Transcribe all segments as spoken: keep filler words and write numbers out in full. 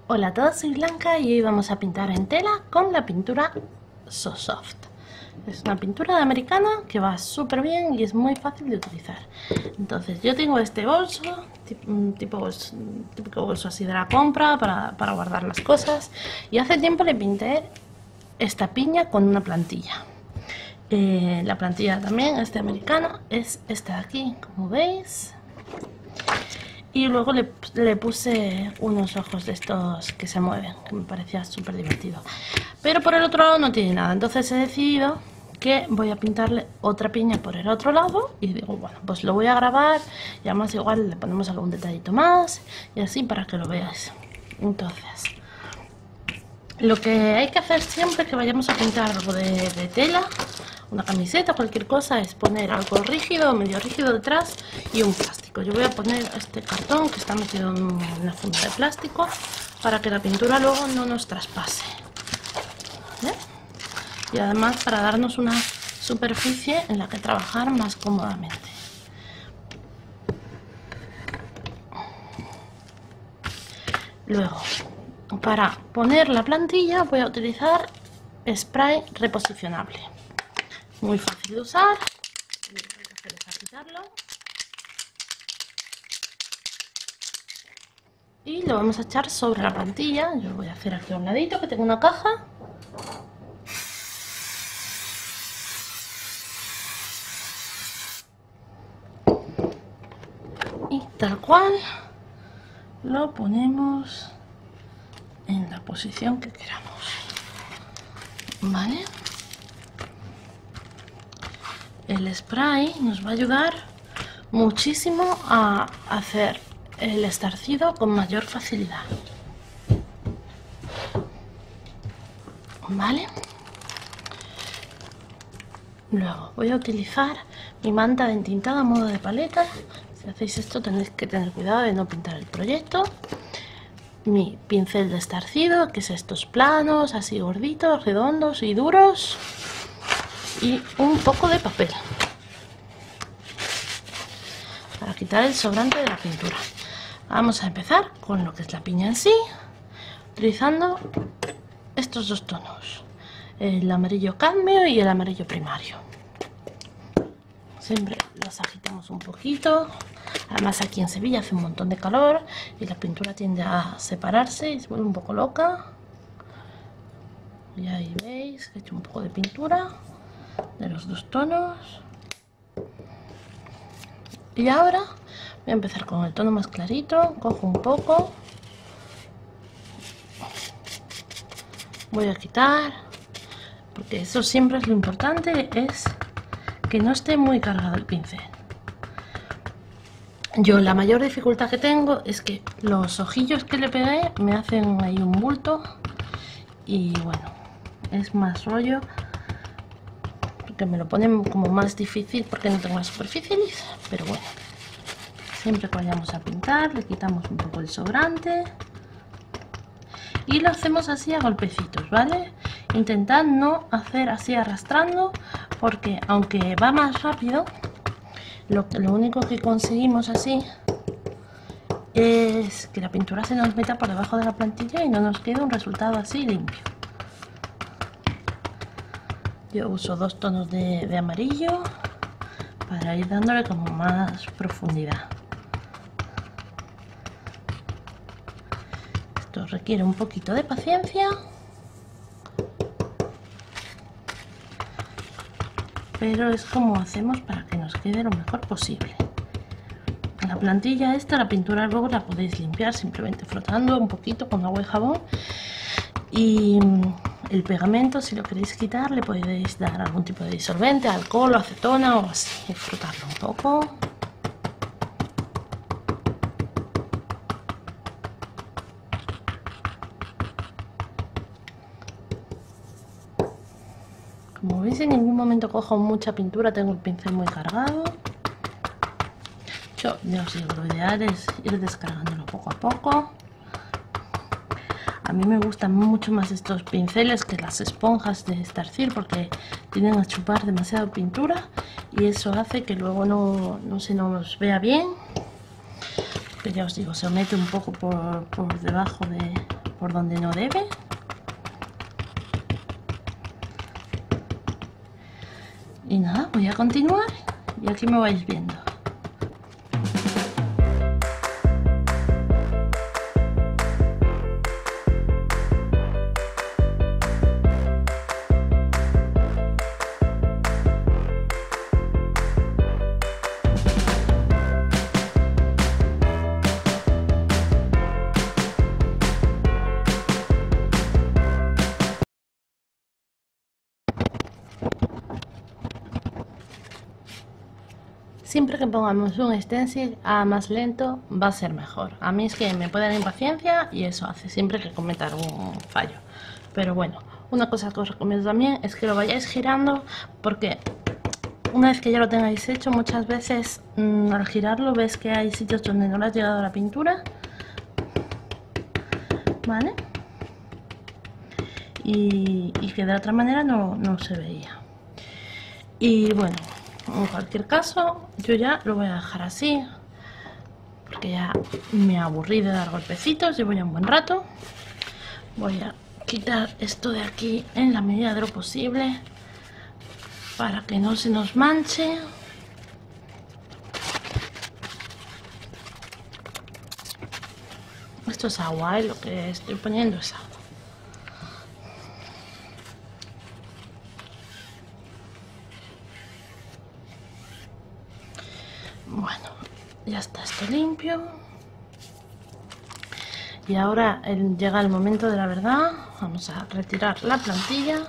Hola a todos, soy Blanca y hoy vamos a pintar en tela con la pintura So Soft. Es una pintura de americana que va súper bien y es muy fácil de utilizar. Entonces yo tengo este bolso, tipo, tipo bolso, típico bolso así de la compra para, para guardar las cosas. Y hace tiempo le pinté esta piña con una plantilla. Eh, la plantilla también es de americana, es esta de aquí, como veis. Y luego le, le puse unos ojos de estos que se mueven, que me parecía súper divertido. Pero por el otro lado no tiene nada, entonces he decidido que voy a pintarle otra piña por el otro lado. Y digo, bueno, pues lo voy a grabar y además igual le ponemos algún detallito más y así para que lo veáis. Entonces, lo que hay que hacer siempre que vayamos a pintar algo de, de tela, una camiseta, cualquier cosa, es poner algo rígido o medio rígido detrás y un plástico. Yo voy a poner este cartón que está metido en una funda de plástico para que la pintura luego no nos traspase, ¿vale? Y además para darnos una superficie en la que trabajar más cómodamente. Luego, para poner la plantilla voy a utilizar spray reposicionable. Muy fácil de usar. Lo que hay que hacer es agitarlo. Y lo vamos a echar sobre la plantilla. Yo voy a hacer aquí a un ladito que tengo una caja. Y tal cual lo ponemos en la posición que queramos. ¿Vale? El spray nos va a ayudar muchísimo a hacer el estarcido con mayor facilidad. ¿Vale? Luego voy a utilizar mi manta de entintada a modo de paleta. Si hacéis esto tenéis que tener cuidado de no pintar el proyecto. Mi pincel de estarcido, que es estos planos así gorditos, redondos y duros. Y un poco de papel para quitar el sobrante de la pintura. Vamos a empezar con lo que es la piña en sí, utilizando estos dos tonos, el amarillo cadmio y el amarillo primario. Siempre los agitamos un poquito. Además aquí en Sevilla hace un montón de calor y la pintura tiende a separarse y se vuelve un poco loca. Y ahí veis que he hecho un poco de pintura de los dos tonos. Y ahora voy a empezar con el tono más clarito. Cojo un poco, voy a quitar, porque eso siempre es lo importante, es que no esté muy cargado el pincel. Yo la mayor dificultad que tengo es que los ojillos que le pegué me hacen ahí un bulto y bueno, es más rollo, que me lo ponen como más difícil porque no tengo la superficie lisa. Pero bueno, siempre que vayamos a pintar le quitamos un poco el sobrante y lo hacemos así a golpecitos, ¿vale? Intentad no hacer así arrastrando, porque aunque va más rápido, lo, lo único que conseguimos así es que la pintura se nos meta por debajo de la plantilla y no nos quede un resultado así limpio. Yo uso dos tonos de, de amarillo para ir dándole como más profundidad. Esto requiere un poquito de paciencia, pero es como hacemos para que nos quede lo mejor posible. La plantilla esta, la pintura luego la podéis limpiar simplemente frotando un poquito con agua y jabón. Y el pegamento, si lo queréis quitar, le podéis dar algún tipo de disolvente, alcohol o acetona o así, y frotarlo un poco. Como veis, en ningún momento cojo mucha pintura, tengo el pincel muy cargado. Yo ya os digo, lo ideal es ir descargándolo poco a poco. A mí me gustan mucho más estos pinceles que las esponjas de estarcir porque tienden a chupar demasiada pintura y eso hace que luego no, no se nos vea bien. Que ya os digo, se mete un poco por, por debajo de, por donde no debe. Y nada, voy a continuar y aquí me vais viendo. Siempre que pongamos un stencil a más lento va a ser mejor. A mí es que me puede dar impaciencia y eso hace siempre que cometa algún fallo. Pero bueno, una cosa que os recomiendo también es que lo vayáis girando, porque una vez que ya lo tengáis hecho, muchas veces mmm, al girarlo ves que hay sitios donde no le ha llegado la pintura, ¿vale? Y, y que de otra manera no, no se veía. Y bueno, en cualquier caso, yo ya lo voy a dejar así, porque ya me aburrí de dar golpecitos, llevo ya un buen rato. Voy a quitar esto de aquí en la medida de lo posible, para que no se nos manche. Esto es agua, ¿eh? Lo que estoy poniendo es agua. Bueno, ya está esto limpio. Y ahora el, llega el momento de la verdad. Vamos a retirar la plantilla.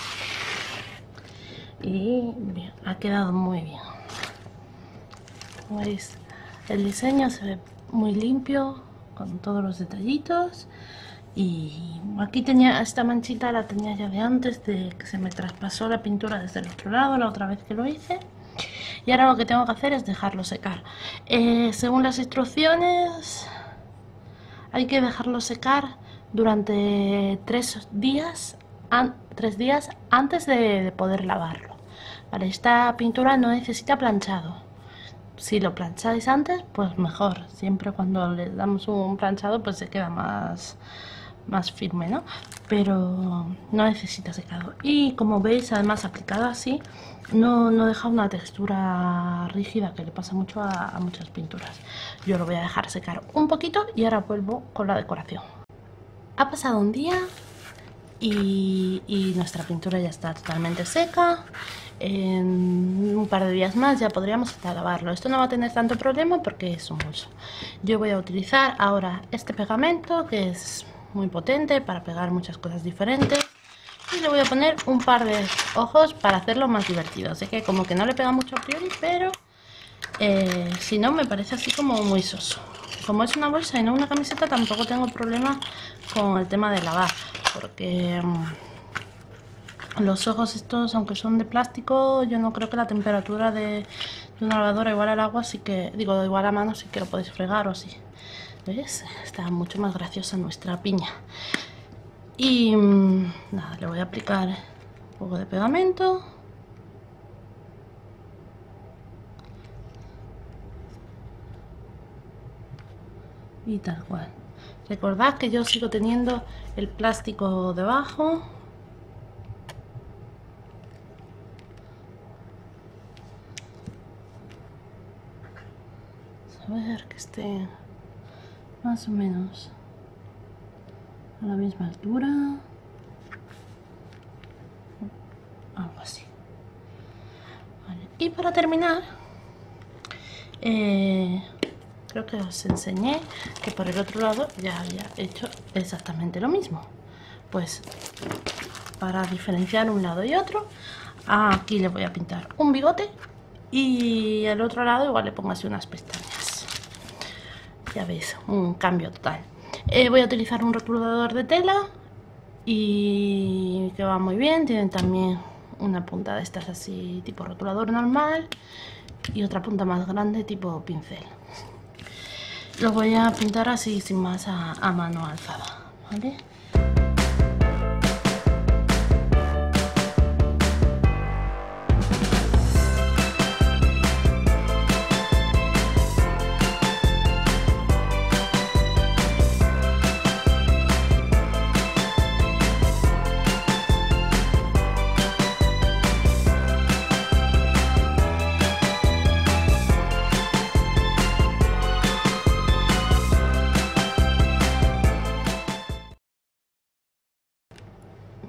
Y bien, ha quedado muy bien. Como veis, el diseño se ve muy limpio, con todos los detallitos. Y aquí tenía esta manchita, la tenía ya de antes, de que se me traspasó la pintura desde el otro lado la otra vez que lo hice. Y ahora lo que tengo que hacer es dejarlo secar. Eh, según las instrucciones, hay que dejarlo secar durante tres días, an tres días antes de, de poder lavarlo. Vale, esta pintura no necesita planchado. Si lo plancháis antes, pues mejor. Siempre cuando le damos un planchado, pues se queda más, más firme, ¿no? Pero no necesita secado. Y como veis, además aplicado así, no, no deja una textura rígida, que le pasa mucho a, a muchas pinturas. Yo lo voy a dejar secar un poquito y ahora vuelvo con la decoración. Ha pasado un día y, y nuestra pintura ya está totalmente seca. En un par de días más ya podríamos empezar a lavarlo. Esto no va a tener tanto problema porque es un bolso. Yo voy a utilizar ahora este pegamento, que es muy potente para pegar muchas cosas diferentes, y le voy a poner un par de ojos para hacerlo más divertido. Sé que como que no le pega mucho a priori, pero eh, si no, me parece así como muy soso. Como es una bolsa y no una camiseta, tampoco tengo problema con el tema de lavar, porque um, los ojos estos, aunque son de plástico, yo no creo que la temperatura de, de una lavadora igual al agua, sí que, digo, igual a mano, sí que lo podéis fregar o así. ¿Ves? Está mucho más graciosa nuestra piña. Y mmm, nada, le voy a aplicar un poco de pegamento. Y tal cual. Recordad que yo sigo teniendo el plástico debajo. A ver, que esté más o menos a la misma altura, algo así. Vale. Y para terminar, eh, creo que os enseñé que por el otro lado ya había hecho exactamente lo mismo. Pues para diferenciar un lado y otro, aquí le voy a pintar un bigote y al otro lado igual le pongo así unas pestañas. Ya veis, un cambio total. Eh, voy a utilizar un rotulador de tela y que va muy bien. Tienen también una punta de estas así tipo rotulador normal y otra punta más grande tipo pincel. Lo voy a pintar así sin más a, a mano alzada, ¿vale?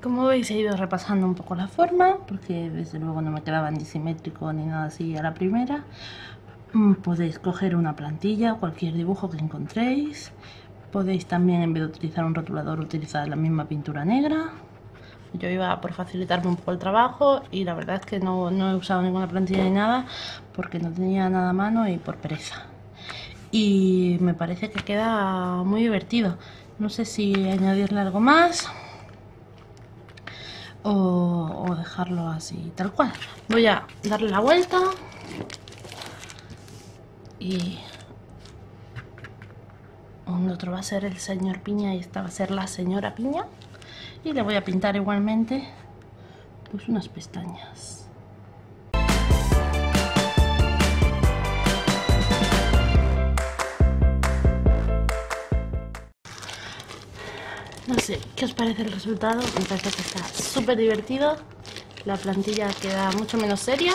Como veis, he ido repasando un poco la forma, porque desde luego no me quedaba ni simétrico ni nada así a la primera. Podéis coger una plantilla o cualquier dibujo que encontréis. Podéis también, en vez de utilizar un rotulador, utilizar la misma pintura negra. Yo iba por facilitarme un poco el trabajo y la verdad es que no, no he usado ninguna plantilla ni nada porque no tenía nada a mano y por pereza. Y me parece que queda muy divertido. No sé si añadirle algo más o, o dejarlo así tal cual. Voy a darle la vuelta y un otro va a ser el señor Piña y esta va a ser la señora Piña. Y le voy a pintar igualmente pues unas pestañas. No sé, ¿qué os parece el resultado? Me parece que está súper divertido. La plantilla queda mucho menos seria.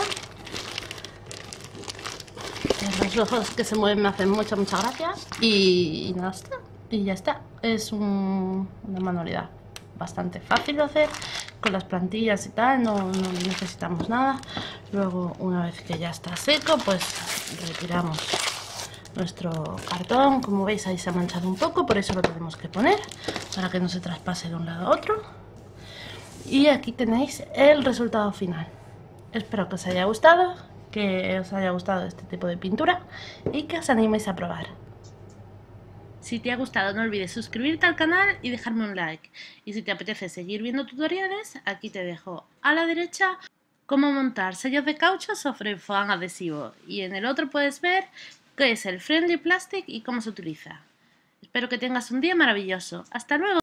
Los ojos que se mueven me hacen mucha, mucha gracia. Y, y nada, está. Y ya está. Es un, una manualidad bastante fácil de hacer. Con las plantillas y tal, no, no necesitamos nada. Luego, una vez que ya está seco, pues retiramos nuestro cartón. Como veis, ahí se ha manchado un poco, por eso lo tenemos que poner, para que no se traspase de un lado a otro. Y aquí tenéis el resultado final. Espero que os haya gustado, que os haya gustado este tipo de pintura y que os animéis a probar. Si te ha gustado, no olvides suscribirte al canal y dejarme un like. Y si te apetece seguir viendo tutoriales, aquí te dejo a la derecha cómo montar sellos de caucho sobre foam adhesivo. Y en el otro puedes ver qué es el Friendly Plastic y cómo se utiliza. Espero que tengas un día maravilloso. ¡Hasta luego!